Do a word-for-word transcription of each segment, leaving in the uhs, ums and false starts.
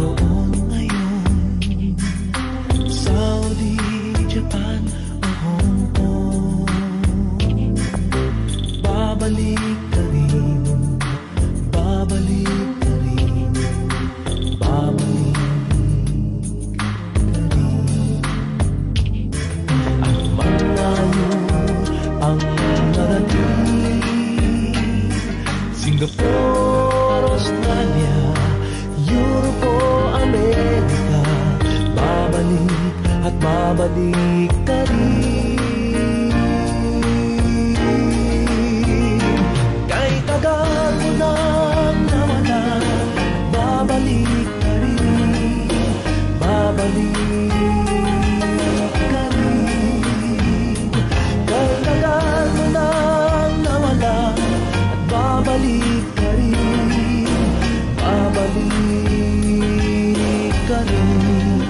naroon ngayon, Saudi, Japan o Hong Kong. Babalik ka rin, babalik ka rin, babalik ka rin. At malayo ang narating, Singapore, Australia, Europe o Amerika. Babalik at babalik ka rin. Kahit tagal mo nang nawala, babalik ka rin, babalik ka rin. Kahit tagal mo nang nawala, at babalik ka rin, babalik ka rin.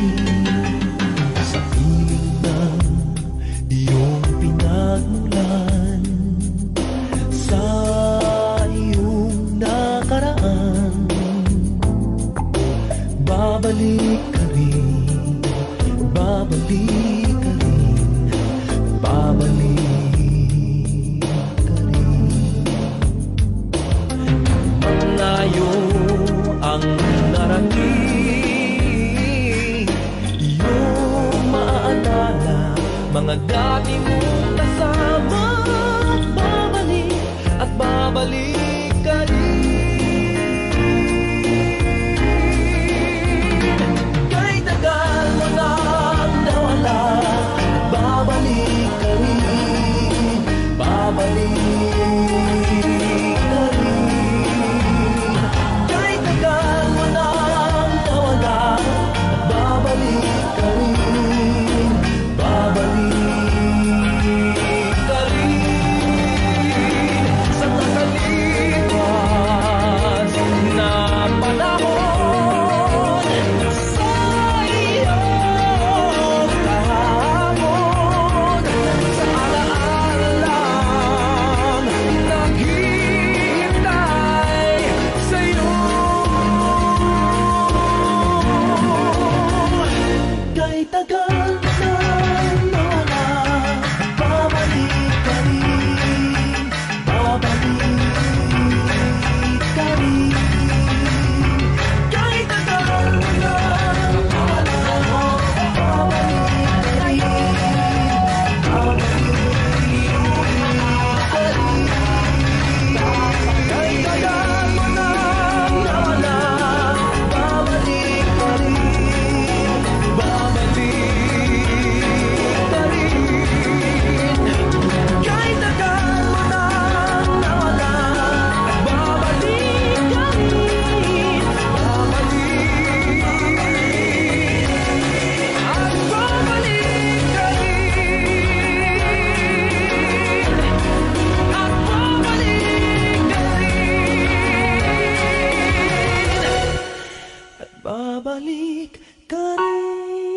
Sa piling ng iyong pinagmulan, sa iyong nakaraan, babalik ka rin, babalik ka rin, babalik ka rin. Malayo ang narating, iyong maaalala mga dati mong kasama. Babalik at babalik ka rin. Kahit tagal mo nang nawala, babalik ka rin, babalik ka rin. Kahit tagal mo nang nawala, babalik ka rin, babalik ka rin. Sa nakalipas na panahon, sa iyong kahapon, sa alaala naghihintay sa'yo. Kahit tagal nang nawala, babalik ka rin, babalik ka rin. Kahit tagal nang nawala, babalik ka rin, babalik ka rin. Kahit tagal mo nang nawala, babalik ka rin, babalik ka rin. Kahit tagal mo nang nawala, babalik ka rin, babalik at babalik ka rin, at babalik ka rin, at babalik ka rin.